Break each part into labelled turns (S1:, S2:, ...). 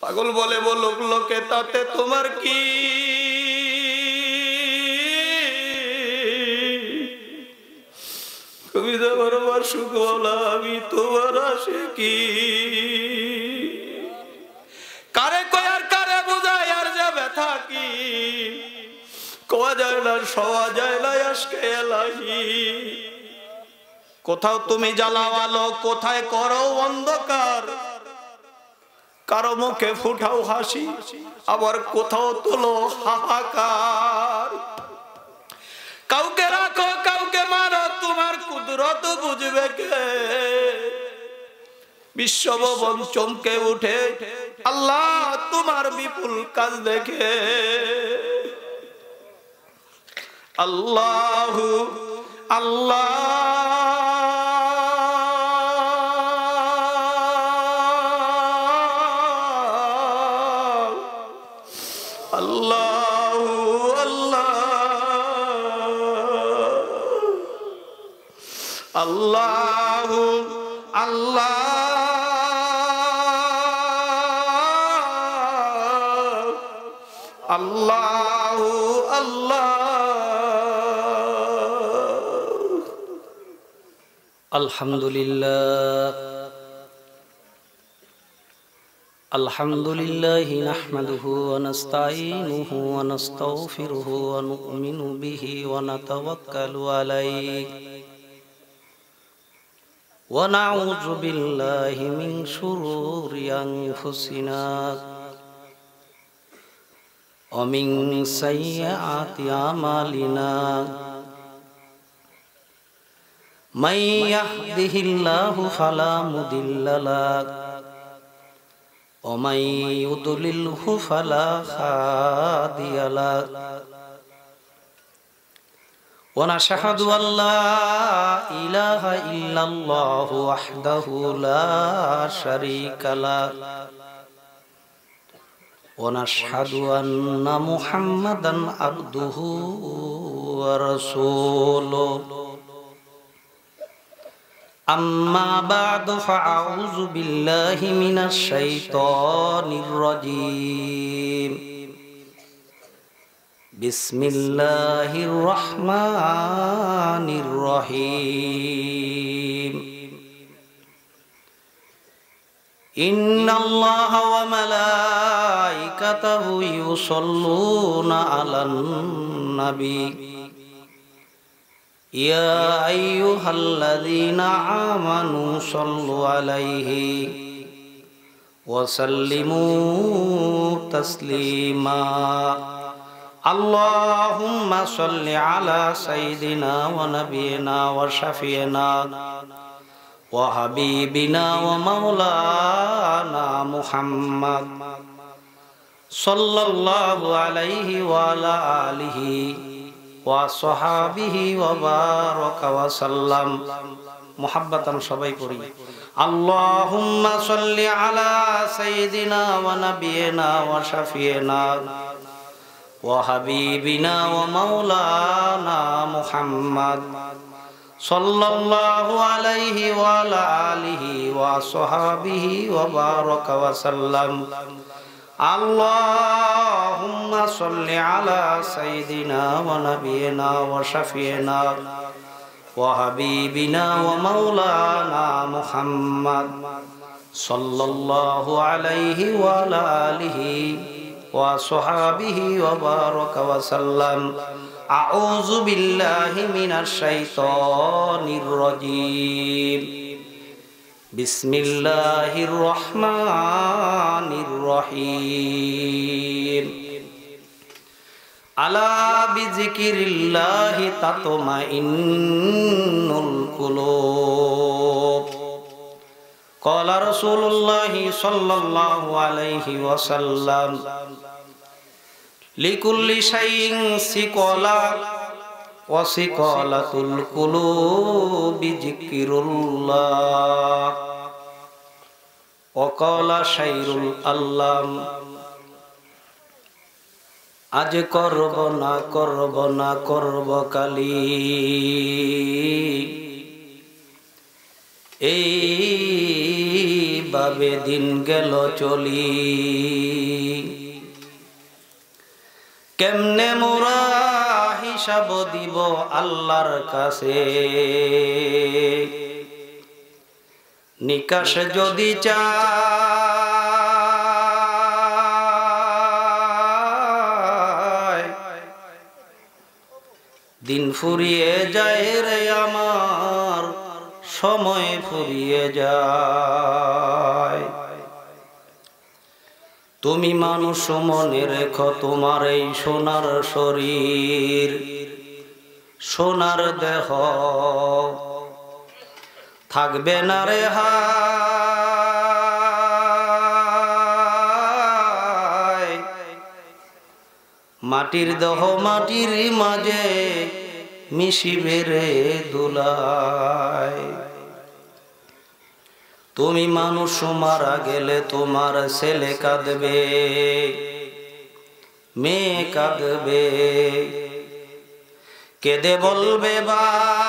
S1: পাগল বলে বলুক লোকে, তাতে তোমার কি? কবিতা বরবার সুখ বলা, আমি তোমার আশিকি। কারে কয় আর কারে বোঝায় আর যে ব্যথা কি, কোয়া যায় না সওয়া যায় না আজকে এলাহি। কোথাও তুমি জ্বালাও আলো, কোথায় করো অন্ধকার, কারো মুখে ফুটাও হাসি, আবার কোথাও তোলো হাহাকার। কাউকে রাখো কাউকে মারো, তোমার কুদরত বুঝবে কে? বিশ্বভবন চমকে উঠে আল্লাহ তোমার বিপুল কাজ দেখে। আল্লাহু আল্লাহ আল্লাহু আল্লাহ আল্লাহু আল্লাহ।
S2: আলহামদুলিল্লাহ আলহামদুলিল্লাহি নাহমাদুহু ওয়া নাস্তাঈনুহু ওয়া নাস্তাগফিরুহু ওয়া নু'মিনু বিহি ওয়া নাতাওয়াক্কালু আলাইহি ওয়া নাউযু বিল্লাহি মিন শুরুরি আনফুসিনা ওয়া মিন সাইয়্যাতি আমালিনা। মান ইয়াহদিহিল্লাহু ফালা মুদিল্লা লাহু ওয়া মান ইউদ্লিলহু ফালা হাদিয়া লাহু। ওয়া নাশহাদু আল্লা ইলাহা ইল্লাল্লাহু ওয়াহদাহু লা শারীকা লাহু ওয়া নাশহাদু আন্না মুহাম্মাদান আবদুহু ওয়া রাসূলুহু। أما بعد فأعوذ بالله من الشيطان الرجيم. بسم الله الرحمن الرحيم. إن الله وملائكته يصلون على النبي يا أيها الذين آمنوا صلوا عليه وسلموا تسليما. اللهم صل على سيدنا ونبينا وشفينا وحبيبنا ومولانا محمد صلى الله عليه وعلى آله وصحابه وبارك وسلم. محبة সবাই পড়ি। اللهم صل على سيدنا ونبينا وشفينا وحبيبنا ومولانا محمد صلى الله عليه وعلى آله وصحابه وبارك وسلم. اللهم صل على سيدنا ونبينا وشفينا وحبيبنا ومولانا محمد صلى الله عليه وعلى آله وصحابه وبارك وسلم. أعوذ بالله من الشيطان الرجيم. بسم الله الرحمن الرحيم. ألا بذكر الله تطمئن القلوب. قال رسول الله صلى الله عليه وسلم لكل شيء سقلا وسقالة القلوب ذكر الله. وقال شير الألام আজ করব না করব না করব কালি, এই ভাবে দিন গেল চলি কেমনে মোরা হিসাব দিব আল্লাহর কাছে নিকাশ যদি চায় দিন ফুরিয়ে যায় রে আমার সময় ফুরিয়ে যায় তুমি মানুষ মনে রেখো তোমার এই সোনার শরীর সোনার দেহ থাকবে না রে হায় মাটির দেহ মাটির মাঝে মিশিবে রে দুলায় তুমি মানুষ মারা গেলে তোমার ছেলে কাঁদবে মেয়ে কাঁদবে কেঁদে বলবে বা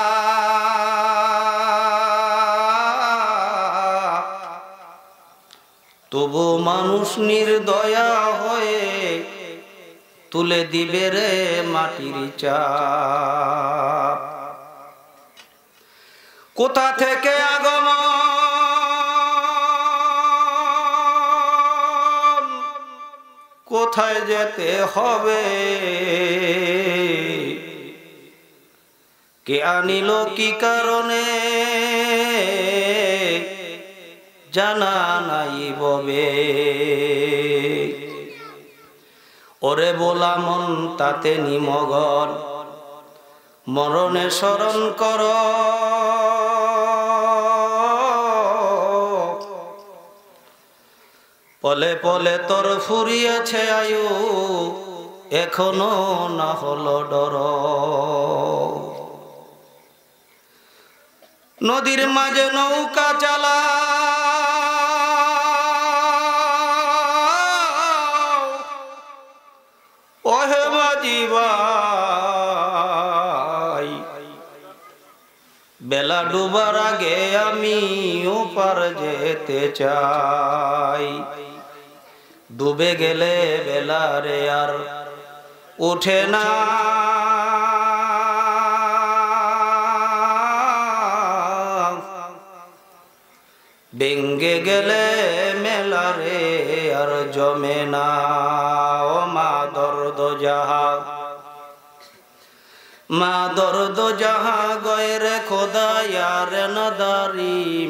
S2: তবু মানুষ নির্দয়া হয়ে তুলে দিবে রে মাটির চাপ কোথা থেকে আগমন কোথায় যেতে হবে কে আনিল কি কারণে জানা নাই ববে ওরে বলা মন তাতে নিমগন মরণে স্মরণ কর পলে পলে তোর ফুরিয়েছে আয়ু এখনো না হলো ডর নদীর মাঝে নৌকা চালা ওহে মাঝি ভাই বেলা ডুবার আগে আমি ওপার যেতে চাই ডুবে গেলে বেলা রে আর ওঠে না বেঙ্গে গেলে মেলা রে আর জমে না ও মা দর্দ যাহা মা দর্দ যাহা গয়রে খোদা ইয়ার নদারিম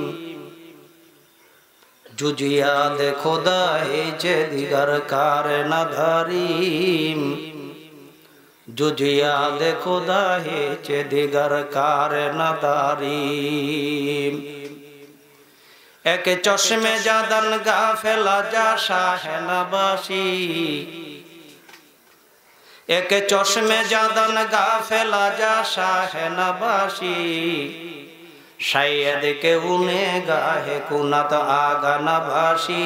S2: जुजिया दे खुदा है जे दिगर कार न धारीम जुजिया दे खुदा है जे दिगर कार न धारीम एक चश्मे जादन गाफेला जा शाह नबाशी एक चश्मे जादन गाफेला जा शाह नबाशी शायद के उन्हें गाहे कुनत आगा न भाषी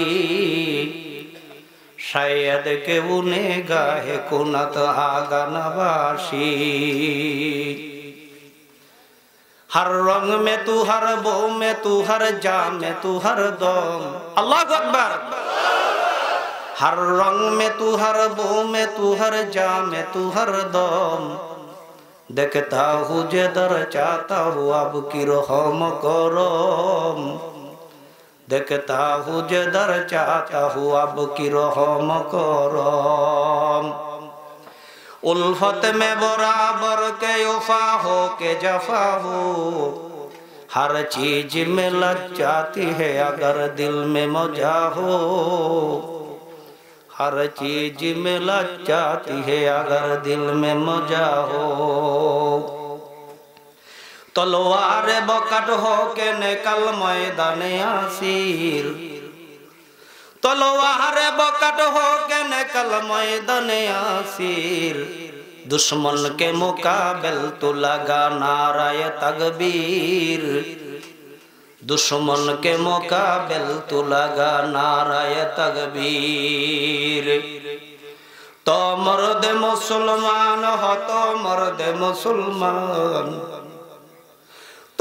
S2: शायद के उन्हें गाहे कुनत आगा न भाषी हर रंग में तू हर बो में तू हर जा में तू हर दम अल्लाह अकबर हर रंग में तू हर बो में तू हर जा में तू हर दम देखता हूँ जे दर चाहता हूँ अब की रहम करम देखता हूँ जे दर चाहता हूँ अब की रहम करम उल्फत में बराबर के वफा हो के जफा हो हर चीज में लग जाती है अगर दिल में मजा हो हर चीज में लग जाती है अगर दिल में मजा हो तलवार बकट हो के निकल मैदाने आसीर तलवार बकट हो के निकल मैदाने आसीर दुश्मन के मुकाबिल तो लगा नाराए तकबीर दुश्मन के मुकाबिल तो लगा नाराए तकबीर तो मर्द मुसलमान हो तो मर्द मुसलमान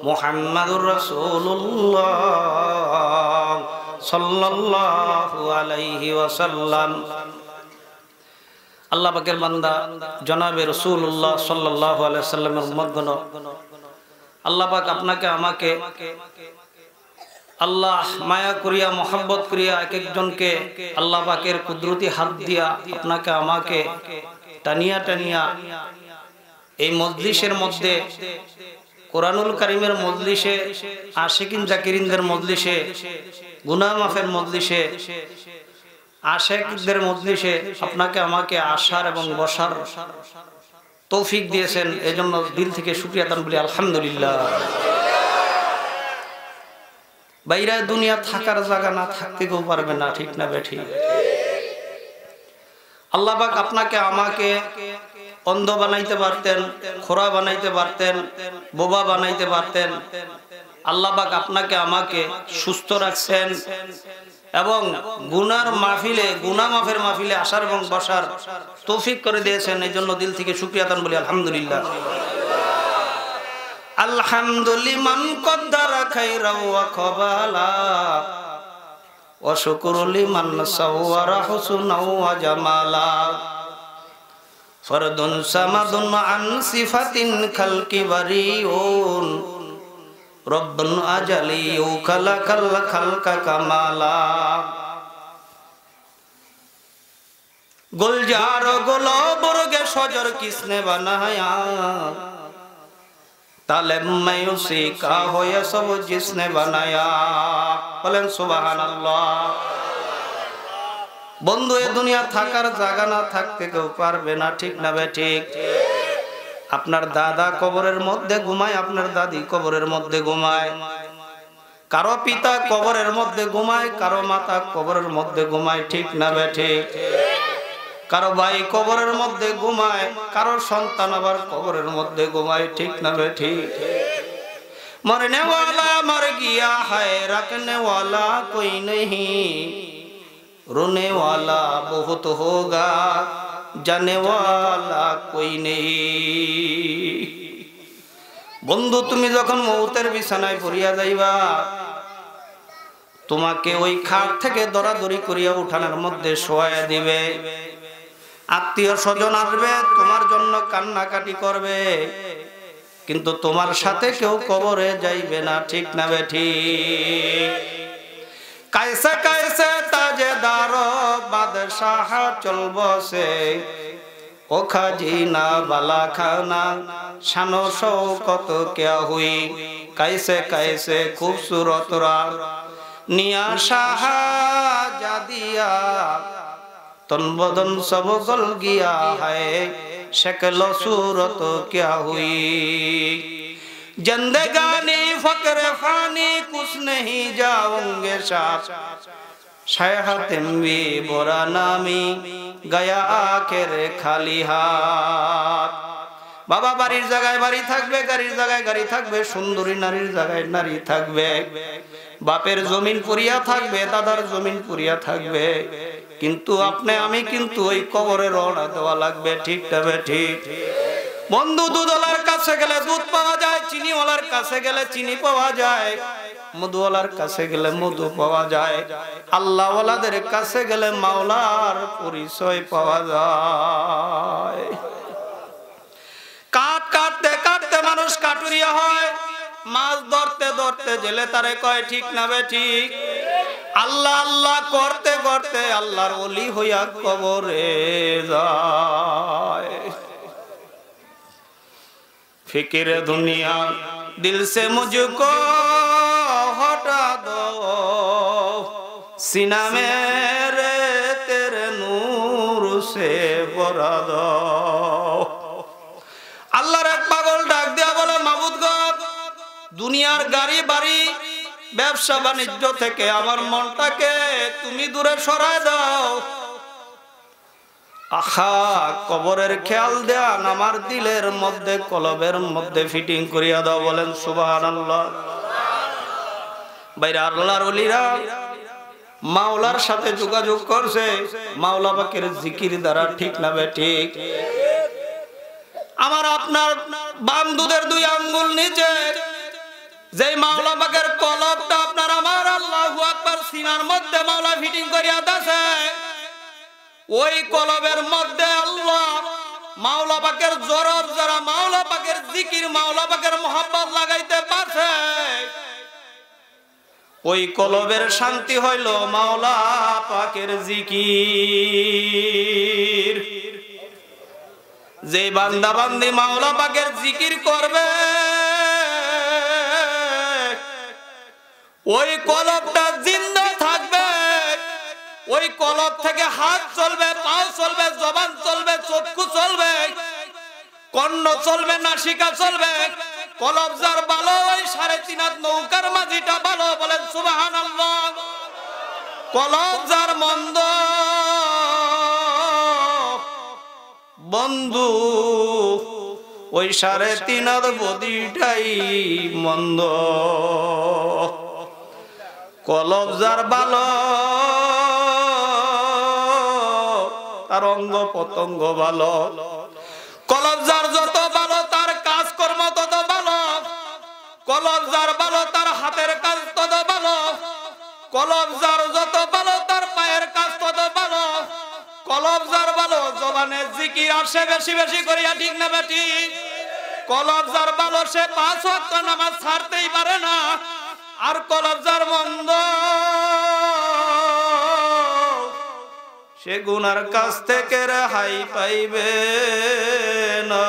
S2: মুহাম্মাদুর রাসূলুল্লাহ সাল্লাল্লাহু আলাইহি ওয়াসাল্লাম। আল্লাহ পাকের বান্দা জনাবে রাসূলুল্লাহ সাল্লাল্লাহু আলাইহি ওয়াসাল্লামের উম্মতগণ, আল্লাহ পাক আপনাকে আমাকে আল্লাহ মায়া করিয়া মোহাব্বত করিয়া এক একজনকে আল্লাহ পাকের কুদরতি হাত দিয়া আপনাকে আমাকে টানিয়া টানিয়া এই মজলিসের মধ্যে, কোরআনুল কারীমের মজলিসে, আশিকিন জাকিরিনদের মজলিসে, গুনাহ মাফের মজলিসে, আশিকদের মজলিসে আপনাকে আমাকে আসার এবং বসার তৌফিক দিয়েছেন। এজন্য দিল থেকে শুকরিয়া আদান বলি আলহামদুলিল্লাহ। বাইরে দুনিয়া থাকার জায়গা না থাকতে কেউ পারবে না, ঠিক না বেঠি? আল্লাহ পাক আপনাকে আমাকে অন্ধ বানাইতে পারতেন, খোরা বানাইতে পারতেন, বোবা বানাইতে পারতেন। আল্লাহ পাক আপনাকে আমাকে সুস্থ রাখছেন এবং গুনার মাহফিলে, গুনাহ মাফের মাহফিলে আসার এবং বসার তৌফিক করে দিয়েছেন। এই জন্য দিল থেকে শুকরিয়া আদান বলি আলহামদুলিল্লাহ। আলহামদুলিমান কদ্দারা খাইরা ওয়া কবালা ওয়া শুকরু লিমান সাওয়ারা হুসনা ওয়া জামালা ফরদুন সামাদুন আন সিফাতিন খালকি বারিউন রব্বুন আজালিয়ু খালাকাল খালকা কামালা গুলজার গোলবর্গে সজর কিসনে বানায়া तालेब में उसी का हो या सब जिसने बनाया। बोलें सुबहानाल्लाह। बंधु ए दुनिया थाकार जागा ना थाकते केउ पारबे ना, ठीक ना बेठिक? आपनार दादा कबरेर मध्य घुमाय, आपनार दादी कबरेर मध्य घुमाय, कारो पिता कबरेर मध्य घुमाय, कारो माता कबरेर मध्य घुमाय, ठीक ना बेठिक? কারো ভাই কবরের মধ্যে ঘুমায়, কারো সন্তান আবার কবরের মধ্যে ঘুমায়, ঠিক না বেঠিক? মরনে ওয়ালা মর গিয়া है रखने वाला कोई नहीं, रोने वाला बहुत होगा जाने वाला कोई नहीं। বন্ধু তুমি যখন মউতের বিছানায় পড়িয়া যাইবা, তোমাকে ওই খাট থেকে দরাদরি করিয়া উঠানোর মধ্যে শোয়ায়া দিবে। আত্মীয় স্বজন আসবে, তোমার জন্য কান্নাকাটি করবে, কিন্তু তোমার সাথে কেউ কবরে যাইবে না, ঠিক না বেঠিক? কায়সা কায়সা তাজেদার বাদশাহ চলবসে ও খাজিনা বালা খানা শানো শৌকত क्या हुई कैसे कैसे खूबसूरत रात निया शाह जादिया तन बदन सब गल गया है शक्ल सूरत क्या हुई जिंदगानी फकर फानी कुछ नहीं जाओगे साथ शायहतिम भी बुरा नामी गया आखिर खाली हाथ। बाबा बाड़ीर জায়গায় বাড়ি থাকবে, গাড়ির জায়গায় গাড়ি থাকবে, সুন্দরী নারীর জায়গায় নারী থাকবে, বাপের জমিন পুরিয়া থাকবে, দাদার জমিন পুরিয়া থাকবে, কিন্তু আপনি আমি কিন্তু ওই কবরে রওনা দেওয়া লাগবে, ঠিক তবে ঠিক। বন্ধু দুধওয়ালার কাছে গেলে দুধ পাওয়া যায়, চিনিওয়ালার কাছে গেলে চিনি পাওয়া যায়, মধুওয়ালার কাছে গেলে মধু পাওয়া যায়, আল্লাহওয়ালাদের কাছে গেলে মাওলার পরিচয় পাওয়া যায়। কাঠ কাটতে কাটতে মানুষ কাটুরিয়া হয়, মাছ ধরতে ধরতে জেলে তারে কয়, ঠিক না বে ঠিক? আল্লাহ আল্লাহ করতে করতে আল্লাহর ওলি হইয়া কবরে যায়। फिक्र दुनिया दिल से मुझको हटा दो, सीना मेरे तेरे नूर से भरा दो। আল্লাহর এক পাগল ডাক দিয়া বলে, মাবুদ গো, দুনিয়ার গাড়ি বাড়ি ব্যবসা বাণিজ্য থেকে আমার মনটাকে তুমি দূরে সরায় দাও। আহা, কবরের খেয়াল দেন আমার দিলের মধ্যে, কলবের মধ্যে ফিটিং করিয়া দাও। বলেন সুবহানাল্লাহ। বাইরে আল্লাহর ওলিরা মাওলার সাথে যোগাযোগ করছে মাওলা পাকের জিকির দ্বারা, ঠিক না বে ঠিক? আমার আপনার বাম দুধের দুই আঙ্গুল নিচে যেই মাওলা পাকের কলবটা আপনার আমার আল্লাহু আকবার সিনার মধ্যে মাওলা ফিটিং করিয়া দাছে, ওই কলবের মধ্যে আল্লাহ মাওলা পাকের জরব যারা মাওলা পাকের জিকির মাওলা পাকের মোহাব্বত লাগাইতে পারছে, ওই কলবের শান্তি হইল মাওলা পাকের জিকির। যে বান্দা বান্দি মাওলা পাকের জিকির করবে, ওই কলবটা জিন্দা থাকবে। ওই কলব থেকে হাত চলবে, পাও চলবে, জবান চলবে, চক্ষু চলবে, কর্ণ চলবে, নাসিকা চলবে। কলব যার ভালো, ওই 3.5 হাত নৌকার মাঝিটা ভালো, বলেন সুবহানাল্লাহ। কলব যার মন্দ বন্ধু, ওই 3.5 হাত বদিটাই মন্দ। কলব যার ভালো, তার অঙ্গ পতঙ্গ ভালো। কলব যার যত ভালো, তার কাজকর্ম তত ভালো। কলব যার ভালো, তার হাতের কাজ তত ভালো। কলব যার যত ভালো, তার পায়ের কাজ তত ভালো। কলব যার ভালো, জবানের জিকির আসে বেশি বেশি করিয়া, ঠিক না বেটি? কলব যার ভালো, সে 5 ওয়াক্ত নামাজ ছাড়তেই পারে না। আর কলব যার মন্দ, সে গুনার কাছ থেকে রেহাই পাইবে না।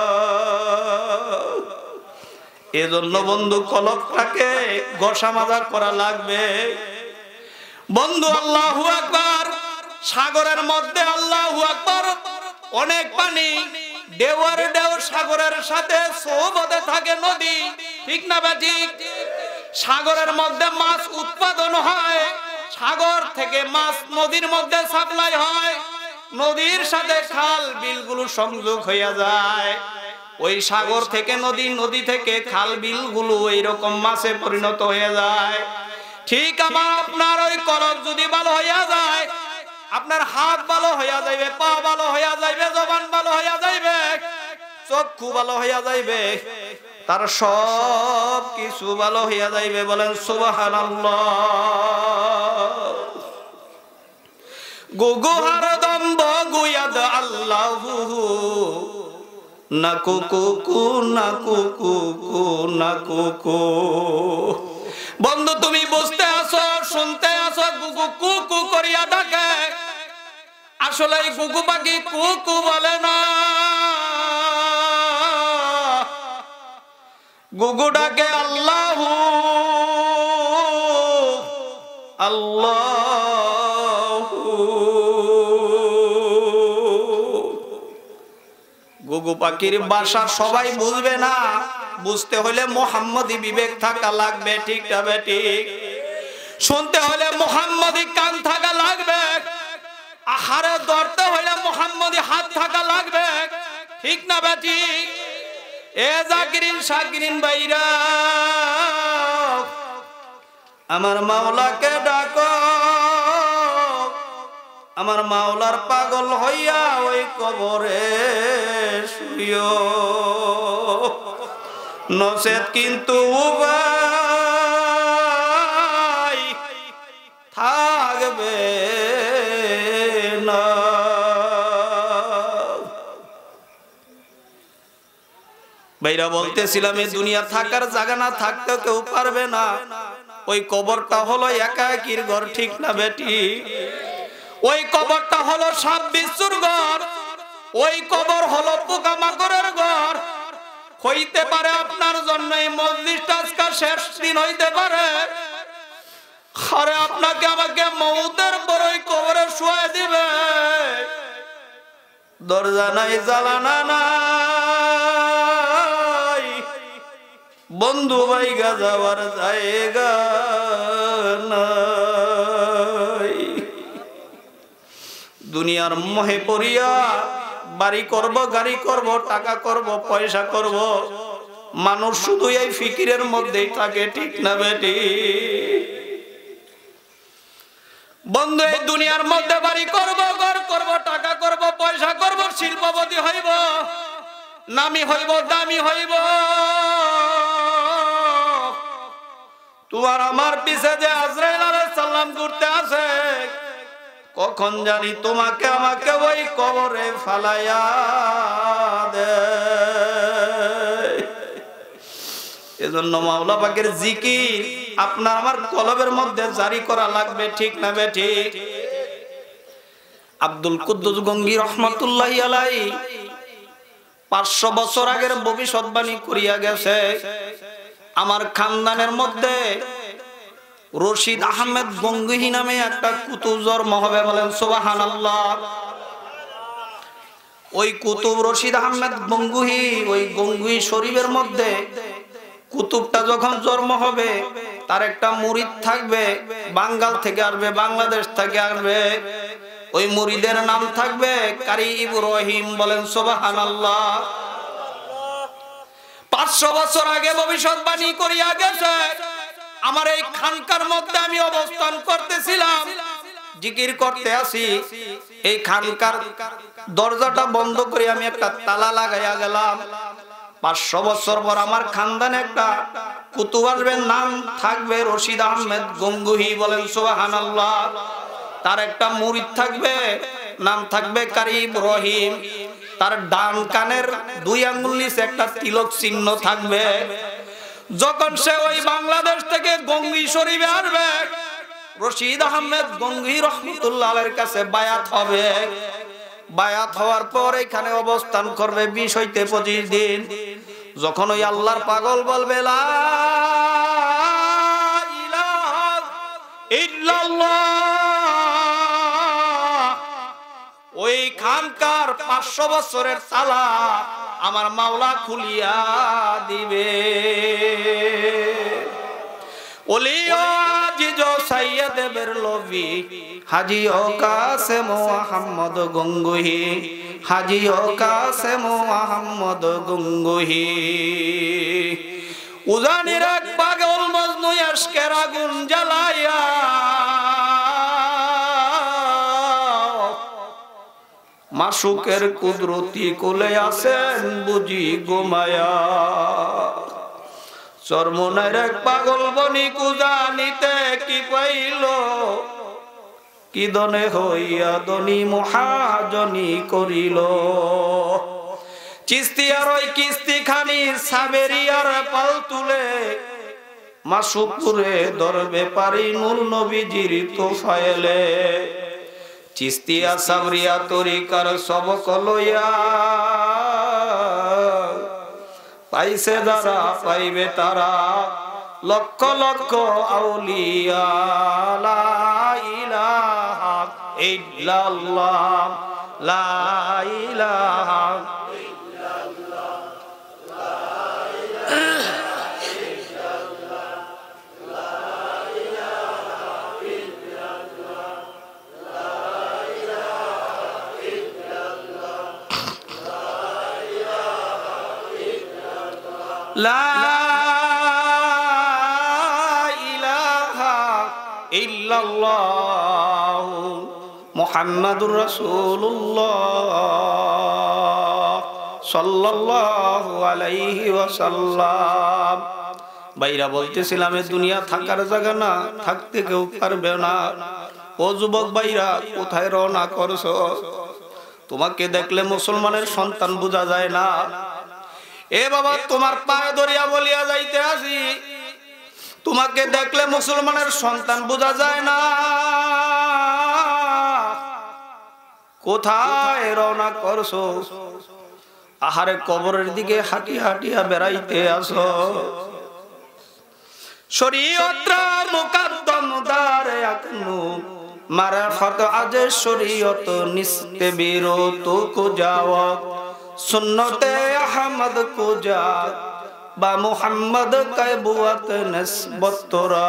S2: এজন্য বন্ধু কলবটাকে ঘষা মাজা করা লাগবে। বন্ধু আল্লাহু আকবার, সাগরের মধ্যে আল্লাহু আকবার, অনেক পানি, ঢেউয়ের ঢেউ সাগরের সাথে সোহবতে থাকে নদী, ঠিক না বা ঠিক? সাগরের মধ্যে মাছ উৎপাদন হয়, সাগর থেকে মাছ নদীর মধ্যে সাপ্লাই হয়, নদীর সাথে খাল বিলগুলো সংযোগ হইয়া যায়। ওই সাগর থেকে নদী, নদী থেকে খাল বিলগুলো এইরকম মাছে পরিণত হয়ে যায়। ঠিক আমার আপনার ওই কলব যদি ভালো হইয়া যায়, আপনার হাত ভালো হইয়া যাইবে, পা ভালো হইয়া যাইবে, জবান ভালো হইয়া যাইবে, চক্ষু ভালো হইয়া যাইবে, তার সব কিছু ভালো হইয়া যাইবে। বলেন সুবহানাল্লাহ। গুগু হারদম বগুয়াদ আল্লাহু, না কুকু না কুকু না কুকু। বন্ধু তুমি বুঝতে আসো, শুনতে আসো, গুগু কুকু করিয়া ডাকে। আসলে এই গুগু পাখি কুকু বলে না, গুগু ডাকে আল্লাহু আল্লাহু। গুগু পাখির ভাষা সবাই বুঝবে না, বুঝতে হলে মুহাম্মদী বিবেক থাকা লাগবে, ঠিক না ঠিক? শুনতে হলে মুহাম্মদী কান থাকা লাগবে, আহারে ধরতে হলে মুহাম্মদী হাত থাকা লাগবে, ঠিক না ঠিক? এ জাকিরিন শাকিরিন ভাইরা, আমার মাওলাকে ডাকো। আমার মাওলার পাগল হইয়া ওই কবরে শুইও, নচেত কিন্তু উপায় থাকবে না। ভাইরা বলতেছিলাম, এই দুনিয়া থাকার জায়গা না, থাকতে কেউ পারবে না। ওই কবরটা হলো একাকির ঘর, ঠিক না বেটি? ওই কবরটা হলো সাপ বিচ্ছুর ঘর, ওই কবর হলো পোকামাকড়ের ঘর। হইতে পারে আপনার জন্য এই মজলিসটা আজকে শেষ দিন হইতে পারে, আরে আপনাকে আমাকে মউতের পর ওই কবরে শুয়ে দিবে। দরজা নাই, জানালা নাই, বন্ধু ভাইগা যাওয়ার জায়গা নাই। দুনিয়ার মোহে পড়িয়া বাড়ি করব, গাড়ি করব, টাকা করব, পয়সা করব, মানুষ শুধু এই ফিকিরের মধ্যেই থাকে, ঠিক না বেটি? বন্ধু এই দুনিয়ার মধ্যে বাড়ি করব, ঘর করব, টাকা করব, পয়সা করব, শিল্পপতি হইব, নামি হইব, দামি হইব, তোমার আমার পিছে যে আজরাইল আলাইহিস সালাম ঘুরতে আছে, কখন জানি তোমাকে আমাকে ওই কবরে ফালাইয়া দে। এজন্য মাওলা পাকের জিকির আপনার আমার কলবের মধ্যে জারি করা লাগবে, ঠিক না বেঠিক? আব্দুল কুদ্দুস গঙ্গী রহমাতুল্লাহি আলাইহি 500 বছর আগের ভবিষ্যৎবাণী করিয়া গেছে, আমার খানদানের মধ্যে রশিদ আহমেদ গঙ্গুহি নামে একটা কুতুব জন্ম হবে। বলেন সুবহানাল্লাহ। ওই কুতুব রশিদ আহমেদ গঙ্গুহি, ওই গঙ্গুহি শরীফের মধ্যে কুতুবটা যখন জন্ম হবে, তার একটা মুরিদ থাকবে, বাঙ্গাল থেকে আসবে, বাংলাদেশ থেকে আসবে। ওই মুরিদের নাম থাকবে কারি ইব্রাহিম। বলেন সুবহানাল্লাহ। 500 বছর আগে ভবিষ্যৎবাণী করিয়া গেছে। আমার এই খানকার মধ্যে আমি অবস্থান করতেছিলাম, জিকির করতে আসি, এই খানকার দরজাটা বন্ধ করে আমি একটা তালা লাগাইয়া গেলাম। 500 বছর পর আমার খানদানে একটা কুতুব আসবে, নাম থাকবে রশিদ আহমেদ গঙ্গুহি। বলেন সুবহানাল্লাহ। তার একটা মুরিদ থাকবে, নাম থাকবে কারি ইব্রাহিম। তার ডান কানের 2 আঙ্গুল নিচে একটা তিলক চিহ্ন থাকবে। যখন সে ওই বাংলাদেশ থেকে গঙ্গুহি শরীফে আসবে, রশিদ আহমেদ গঙ্গুহি রহমাতুল্লাহ আলাইহির কাছে বায়াত হবে। বায়াত হওয়ার পর এখানে অবস্থান করবে 20 হইতে 25 দিন। যখন ওই আল্লাহর পাগল বলবে লা ইলাহা ইল্লাল্লাহ, ওই খানকার 500 বছরের তালা আমার মাওলা খুলিয়া দিবে। ওলিও আজিজ সাইয়্যিদ বেরলভি হাজী ও কাসেম মুহাম্মদ গঙ্গুহি, হাজী ও কাসেম মুহাম্মদ গঙ্গুহি। উজানির এক পাগল মজনু আশকের আগুন জ্বালাইয়া মাসুকের কুদরতি কোলে আছেন বুঝি গোমায়া। চরমনার এক পাগল বনি কুজানিতে কি পাইল, কি দনে হইয়া দনি মহাজনী করিল। চিস্তিয়ার ওই কিস্তি খানি সাবেরিয়ার পাল তুলে মাসুকপুরে দরবে পারি নূর নবীজির তোফায়েলে। চিস্তিয়া সাবরিয়া তরিকার সবক লইয়া পাইছে যারা পাইবে তারা, লক্ষ লক্ষ আউলিয়া। লা ইলাহা ইল্লাল্লাহ, লা ইলাহা ইল্লাল্লাহ, লা ইলাহা ইল্লাল্লাহ, লা ইলাহা ইল্লাল্লাহ, লা ইলাহা ইল্লাল্লাহ, লা ইলাহা ইল্লাল্লাহ মুহাম্মাদুর রাসূলুল্লাহ সাল্লাল্লাহু আলাইহি ওয়াসাল্লাম। ভাইরা বলতেছিলাম এই দুনিয়া থাকার জায়গা না, থাকতে কেউ পারবে না। ও যুবক ভাইরা, কোথায় রওনা করছো? তোমাকে দেখলে মুসলমানের সন্তান বোঝা যায় না। এ বাবা, তোমার পায়ে ধরিয়া বলিয়া যাইতে আসি, তোমাকে দেখলে মুসলমানের সন্তান বোঝা যায় না। কোথায় রওনা করছো? আহারে কবরের দিকে হাঁটিয়া হাঁটিয়া বেড়াইতে আসো। শরীয়তর মুকদ্দম দারে আকনু মারফত আজ শরীয়ত নিস্তে বিরত কো যাওয়া, সুন্নতে আহমদ কো যা বা মুহাম্মদ কায়বুয়াত নিসবত তোরা।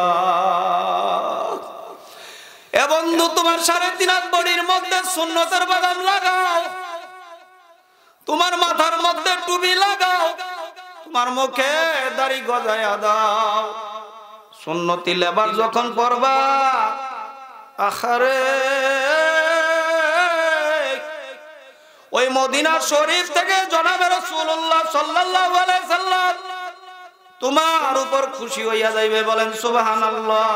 S2: এ বন্ধু, তোমার 3.5 হাত বডির মধ্যে সুন্নতের বাদাম লাগাও, তোমার মাথার মধ্যে টুপি লাগাও, তোমার মুখে দাড়ি গজায়া দাও। সুন্নতি লেবার যখন পরবা, আখারে ওই মদিনা শরীফ থেকে জনাবে রাসূলুল্লাহ সাল্লাল্লাহু আলাইহি সাল্লাম তোমার উপর খুশি হইয়া যাইবে। বলেন সুবহানাল্লাহ।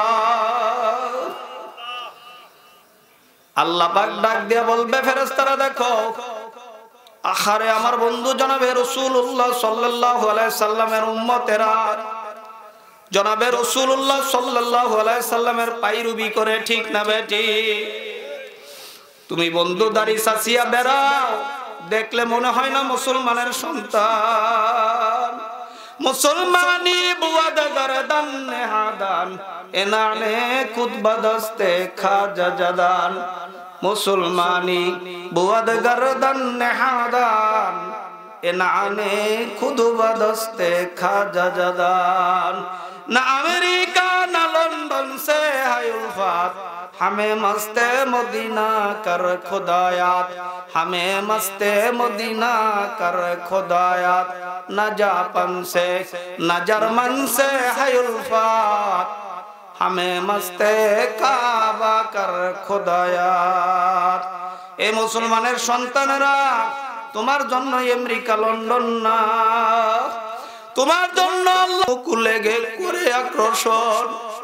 S2: আল্লাহ পাক ডাক দিয়া বলবে, ফেরেশতারা দেখো, আখারে আমার বন্ধু জনাবে রাসূলুল্লাহ সাল্লাল্লাহু আলাইহি সাল্লামের উম্মতেরা জনাবে রাসূলুল্লাহ সাল্লাল্লাহু আলাইহি সাল্লামের পায়রুবি করে, ঠিক না বেটি? তুমি বন্ধু দাড়ি চাচিয়া বেড়াও, দেখলে মনে হয় না মুসলমানের সন্তান। মুসলমানি বুয়াদ গরদান নেহাদান, এনানে খুতবা দস্তে খাজা জাদান। মুসলমানি বুয়াদ গরদান নেহাদান, এনানে খুতবা দস্তে খাজা জাদান। না আমেরিকা না লন্ডন से है उल्फत, हमें मस्ते मदीना कर खुदायात, हमें मस्ते मदीना कर खुदायात। न जापान से न जर्मन से है उल्फत, हमें मस्ते काबा कर खुदायात। ए मुसलमाনের সন্তানেরা, তোমার জন্য আমেরিকা লন্ডন না, তোমার জন্য আল্লাহ কুলে গে করে আকর্ষণ,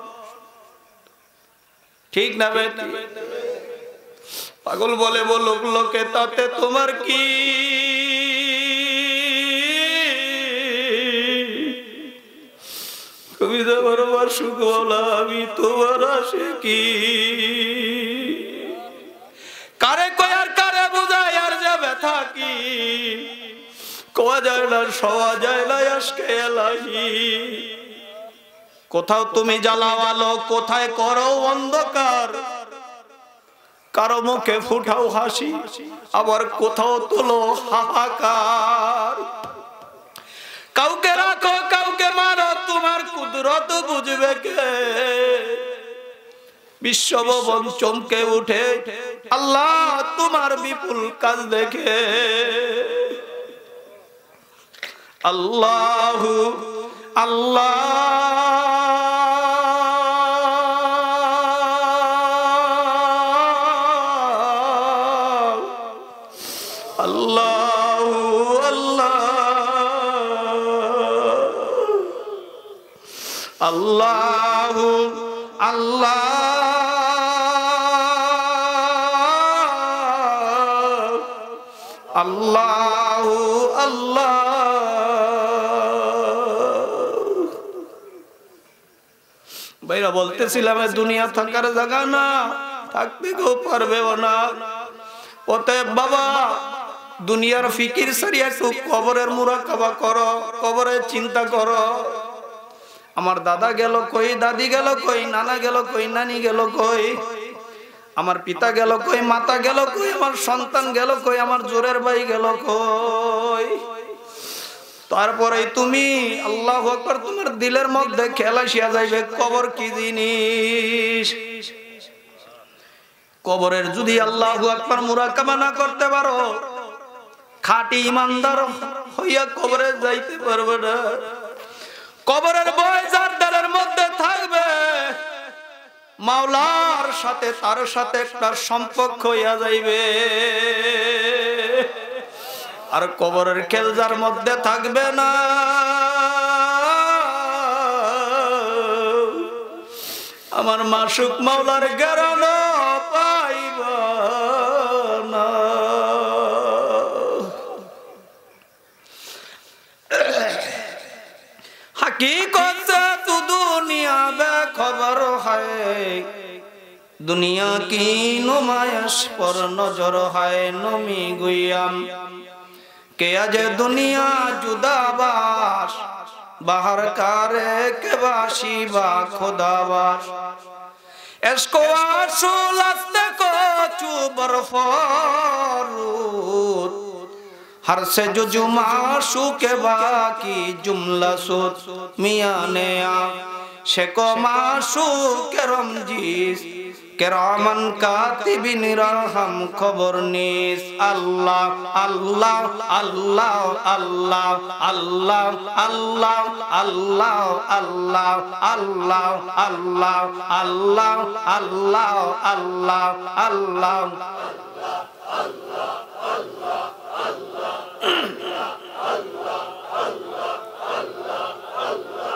S2: ঠিক না বেটি? পাগল বলে বলো লোকে, তাতে তোমার কি? কবিতা বরবার সুখ বলা, আমি তোমার আশিকি। কারে কয় আর কারে বুঝায় আর যে ব্যথা কি, কোয়া যায় না সওয়া যায় না আজকে এলাহি। কোথাও তুমি জ্বালাও আলো, কোথায় করো অন্ধকার, কারো মুখে ফুটাও হাসি, আবার কোথাও তোলো হাহাকার। কাউকে রাখো কাউকে মারো, তোমার কুদরত বুঝবে কে? বিশ্বভবন চমকে উঠে আল্লাহ তোমার বিপুল কাজ দেখে। আল্লাহু আল্লাহ আল্লাহু আল্লাহ আল্লাহু আল্লাহ আল্লাহু আল্লাহ। ভাইরা বলতেছিলাম, দুনিয়া থাকার জায়গা না, থাকতে কেউ পারবেও না। অতএব বাবা, দুনিয়ার ফিকির সারিয়া একটু কবরের মুরাকাবা করো, কবরের চিন্তা করো। আমার দাদা গেল কই, দাদি গেল কই, নানা গেল কই, নানি গেল কই, আমার পিতা গেল কই, মাতা গেল কই, আমার সন্তান গেল কই, আমার জোরের ভাই গেল কই। তারপরে তুমি আল্লাহু আকবার, তোমার দিলের মধ্যে খেলা শিয়া যাইবে কবর কি জিনিস। কবরের যদি আল্লাহু আকবার মুরাকাবা না করতে পারো, খাঁটি ইমানদার হইয়া কবরে যাইতে পারবে না। কবরের ভয় যার দিলের মধ্যে থাকবে, মাওলার সাথে তার সাথে একটা সম্পর্ক হইয়া যাইবে। আর কবরের খেল যার মধ্যে থাকবে না, আমার মাসুক মাওলার জ্ঞান পাইব না। हकीकत से तू दुनिया बेखबर है, दुनिया की नुमाइश पर नजर है। नमी गुयाम के आज दुनिया जुदाबाश, बाहर कारे के बाशी बा खुदाबाश। इसको आंसू लस्ते को चुबर फरूद, हर से जो जुमाशु के बाकी जुमला सुत। मियाँ ने आ शेको माशु के रमजीस, किरामन कातिबिन रहम खबर नीस। अल्लाह अल्लाह अल्लाह अल्लाह अल्लाह अल्लाह अल्लाह अल्लाह अल्लाह अल्लाह अल्लाह अल्लाह अल्लाह अल्लाह अल्लाह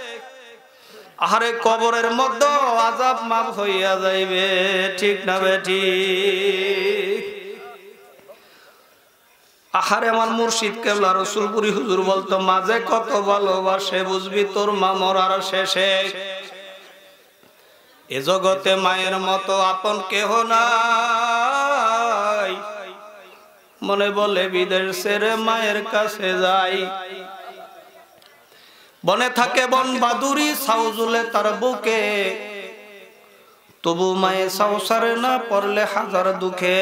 S2: আহারে কবরের মধ্যে আযাব মাফ হইয়া যাইবে, ঠিক না বেঠিক? আহারে আমার মুর্শিদ কেবলা রসুলপুরি হুজুর বলতো, মাঝে কত ভালোবাসে বুঝবি তোর মা মরার শেষে। এ জগতে মায়ের মতো আপন কেহ নাই, মনে বলে বিদেশ ছেড়ে মায়ের কাছে যাই। বনে থাকে বন বাদুরি ছাউ ঝুলে তার বুকে, তবু মায়ে ছাউ ছাড়ে না পড়লে হাজার দুঃখে।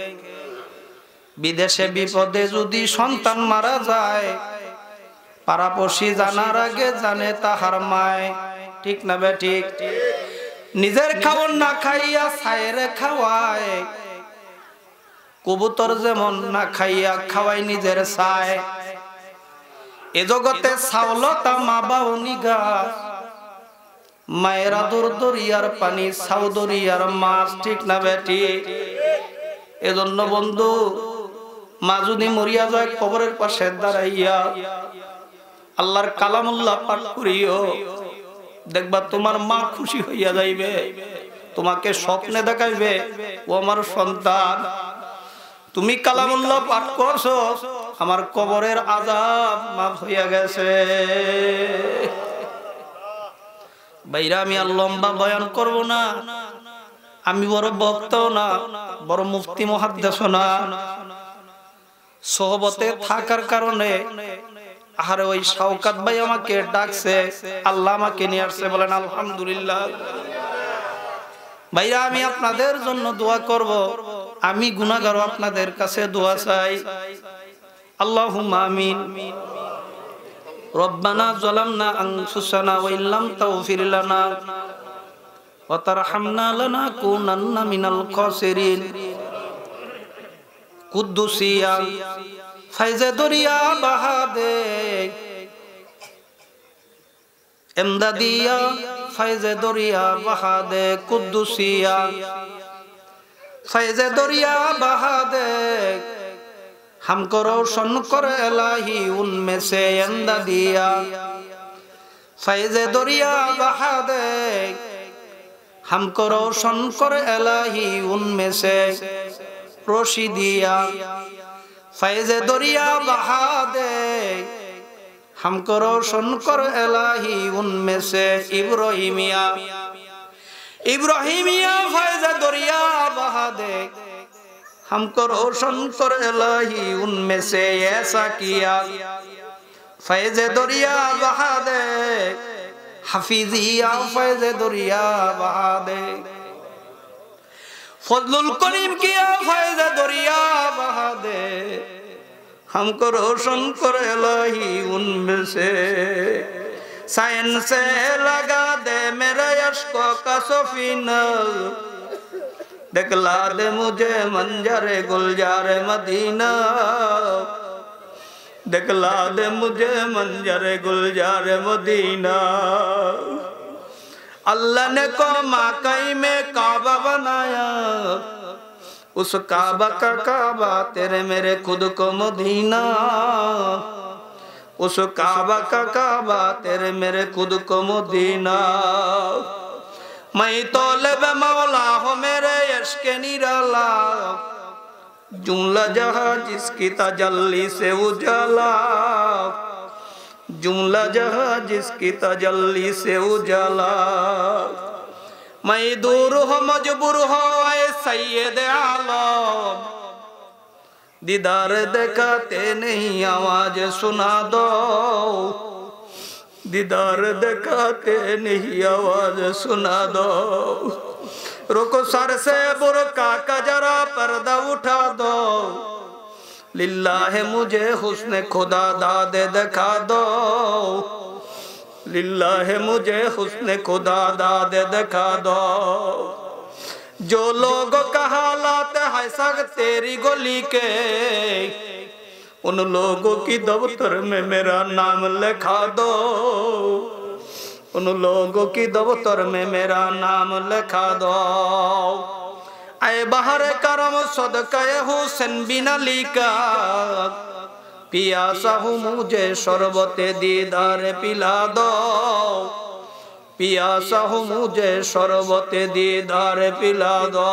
S2: বিদেশে বিপদে যদি সন্তান মারা যায়, পাড়াপড়শি জানার আগে জানে তাহার মায়, ঠিক না বেঠিক? নিজের খাবার না খাইয়া ছায়ের খাওয়ায়, কবুতর যেমন না খাইয়া খাওয়াই নিজের ছায়। এ জগতে ছাউলতা মা বাউনি গাছ, মায়ের আদর দরিয়ার পানি ছাউ দরিয়ার মাছ, ঠিক না বেঠিক? এজন্য বন্ধু, মা যদি মরিয়া যায় কবরের পাশে দাঁড়াইয়া আল্লাহর কালামুল্লাহ পাঠ করিও, দেখবা তোমার মা খুশি হইয়া যাইবে, তোমাকে স্বপ্নে দেখাইবে, ও আমার সন্তান তুমি কালামুল্লাহ পাঠ করছো, আমার কবরের আযাব মাফ হইয়া গেছে। ভাইরা, আমি আর লম্বা বয়ান করব না, আমি বড় বক্তাও না, বড় মুফতি মুহাদ্দিসও না। সোহবতে থাকার কারণে আরে ওই শওকত ভাই আমাকে ডাকছে, আল্লাহ আমাকে নিয়ে আসছে, বলেন আলহামদুলিল্লাহ। ভাইরা, আমি আপনাদের জন্য দোয়া করব, আমি গুনাহগার, আপনাদের কাছে দোয়া চাই। আল্লাহুম্মা আমিন। রব্বানা যালামনা আনফুসানা ওয়া ইল্লাম তাগফির লানা ওয়া তারহামনা লানাকুনান্না মিনাল খাসিরিন। কুদ্দুসিয়া ফাইজে দরিয়া বাহাদে, এমদাদিয়া ফাইজে দরিয়া বাহাদে, কুদ্দুসিয়া ফাইজে দরিয়া বাহাদে, हमको रोशन कर इलाही उनमें से एमदादिया। फैज़े दरिया बहा दे, हमको रोशन कर इलाही उनमें से रोशिदिया। फैज़े दरिया बहा दे, हमको रोशन कर इलाही उनमें से इब्राहिमिया। इब्राहिमिया फैज़े दरिया बहा दे, हमको रोशन कर इलाही उनमें से ऐसा किया। फैज़ दरिया बहा दे, हफीजिया फैज़ दरिया बहा दे। फजलुल करीम किया फैज़ दरिया बहा दे, हमको रोशन कर इलाही उनमें से। साइन से लगा दे मेरे अश्कों का सफीना, दिखला दे मुझे मंजरे गुलजारे मदीना। दिखला दे मुझे मंजरे गुलजारे मदीना। अल्लाह ने को माकई में काबा बनाया, उस काबा का काबा तेरे मेरे खुद को मदीना। उस काबा का काबा तेरे मेरे खुद को मदीना। मैं तौलब मौला हो मेरे इश्क़ निराला, जुमला जहां जिसकी तजल्ली से उजाला। जुमला जहां जिसकी तजल्ली से उजाला। मैं दूर हो मजबूर हो ऐ सैयद आलम, दीदार दिखाते नहीं आवाज सुना दो। दीदार दिखाते नहीं आवाज सुना दो। रुको सर से बुरका का जरा पर्दा उठा दो। लिल्लाह मुझे हुस्न खुदा दाद दिखा दो। लिल्लाह मुझे हुस्न खुदा दाद दिखा दो। जो लोगों का हालात है सग तेरी गोली के, उन लोगों की दफ्तर में मेरा नाम लिखा दो। उन लोगों की दफ्तर में मेरा नाम लिखा दो। ऐ बहर करम सदका हुसैन बिन अली का, पियासा हूँ मुझे शरबते दीदार पिला दो। पियासा हूँ मुझे शरबते दीदार पिला दो।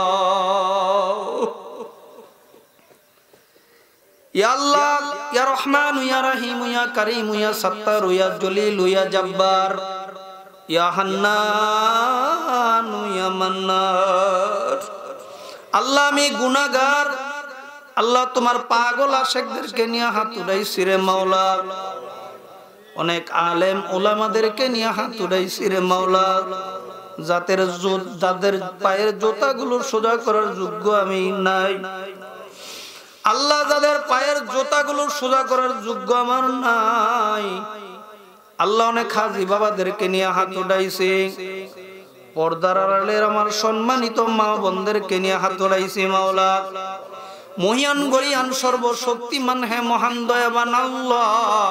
S2: या अल्लाह या रहमान या रहीम या करीम या सत्तार या जलील या जब्बार या हन्नान या मन्नार। আল্লাহ আমি গুনাহগার, আল্লাহ তোমার পাগল আশিকদেরকে নিয়ে হাত উঠাইছি রে মাওলা, অনেক আলেম ওলামাদেরকে নিয়ে হাত উঠাইছি রে মাওলা, যাদের পায়ের জুতাগুলো সোজা করার যোগ্য আমি নাই আল্লাহ, যাদের পায়ের জুতাগুলো সোজা করার যোগ্য আমার নাই আল্লাহ, অনেক হাজী বাবাদেরকে নিয়ে হাত উঠাইছি, পর্দার আড়ালের আমার সম্মানিত মা বোনদেরকে নিয়ে হাত উঠাইছি মাওলা। মহিয়ান গরিয়ান সর্বশক্তিমান হে মহান দয়াবান আল্লাহ,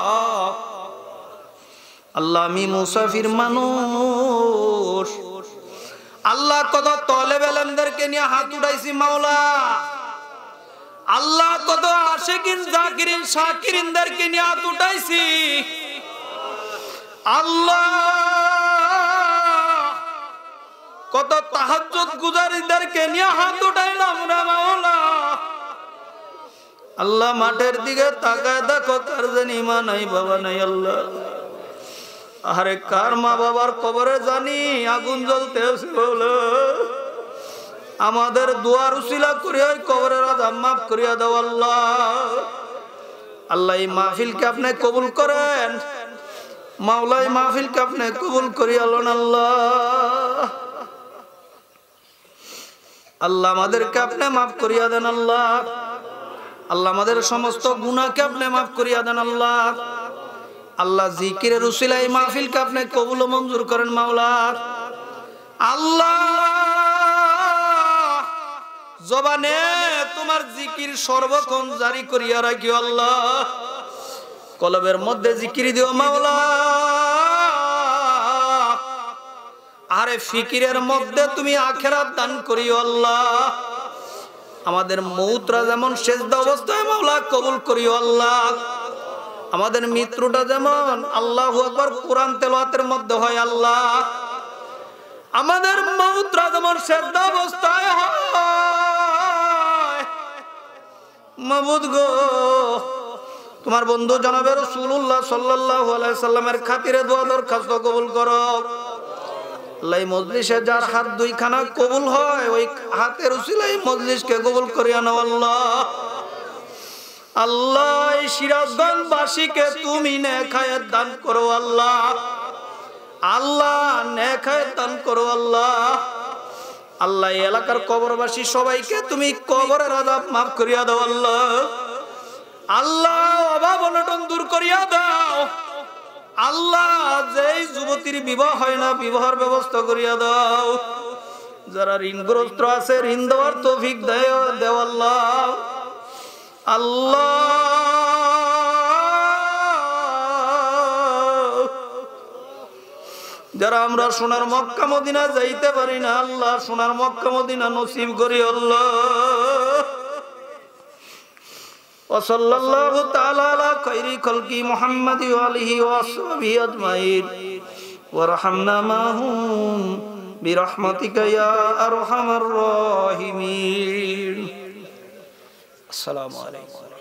S2: আল্লাহ আমি মুসাফির মানুষ আল্লাহ, কত তলেব ইলমদেরকে নিয়ে হাত উঠাইছি মাওলা, আল্লাহ কত আশিকিন জাকিরিন শাকিরিনদেরকে নিয়ে হাত উঠাইছি আল্লাহ, কত তাহাজ্জুদ গুজারিদেরকে নিয়ে হাত উঠাইলাম রে মাওলা। আল্লাহ মাঠের দিকে তাকায় দেখো কার জানি মা নাই বাবা নাই আল্লাহ, আরে কার মা বাবার কবরে জানি আগুন জ্বলতে আছে বলো, আমাদের দুয়ার উসিলা করিয়া কবরের আযাব মাফ করিয়া দাও আল্লাহ। আল্লাহ এই মাহফিলকে আপনি কবুল করেন মাওলা, এই মাহফিলকে আপনি কবুল করিয়া লন আল্লাহ। আল্লাহ আমাদেরকে আপনি মাফ করিয়া দেন আল্লাহ, আল্লাহ আমাদের সমস্ত গুনাহকে আপনি মাফ করিয়া দেন আল্লাহ। আল্লাহ জিকিরের উসিলায় মাহফিলকে আপনি কবুল ও মঞ্জুর করেন মাওলা। আল্লাহ জবানে তোমার জিকির সর্বক্ষণ জারি করিয়া রাখিও আল্লাহ, কলবের মধ্যে জিকির দিও মাওলা, আরে ফিকিরের মধ্যে তুমি আখিরাত দান করিও আল্লাহ। আমাদের মৌতরা যেমন সেজদা অবস্থায় মাওলা কবুল করিও আল্লাহ, আমাদের মৃত্যুটা যেমন আল্লাহু আকবার কোরআন তেলাওয়াতের মধ্যে হয় আল্লাহ, আমাদের মৌতরা যেমন সেজদা অবস্থায় হয় মাবুদ গো, তোমার বন্ধু জনাবে রাসূলুল্লাহ সাল্লাল্লাহু আলাইহি সাল্লামের খাতিরে দোয়া দরখাস্ত কবুল করো আল্লাহ। মজলিসে যার হাত দুইখানা কবুল হয় ওই হাতের উসিলায় মজলিসকে কবুল করিয়া নাও আল্লাহ। আল্লাহ এই সিরাজগঞ্জবাসীকে তুমি নেক হায়াত দান করো আল্লাহ, আল্লাহ নেক হায়াত দান করো আল্লাহ। আল্লাহ এই এলাকার কবরবাসী সবাইকে তুমি কবরের আযাব মাফ করিয়া দাও আল্লাহ। আল্লাহ অভাব অনটন দূর করিয়া দাও আল্লাহ, যেই যুবতীর বিবাহ হয় না বিবাহের ব্যবস্থা করিয়া দাও, যারা ঋণগ্রস্ত আছে ঋণ দেওয়ার তৌফিক দেও আল্লাহ। আল্লাহ যারা আমরা সোনার মক্কা মদিনা যাইতে পারি না আল্লাহ, সোনার মক্কা মদিনা নসিব করি আল্লাহ। وصلى الله تعالى على خير خلق محمد وآله وصحبه أجمعين وارحمنا معهم برحمتك يا أرحم الراحمين। السلام عليكم।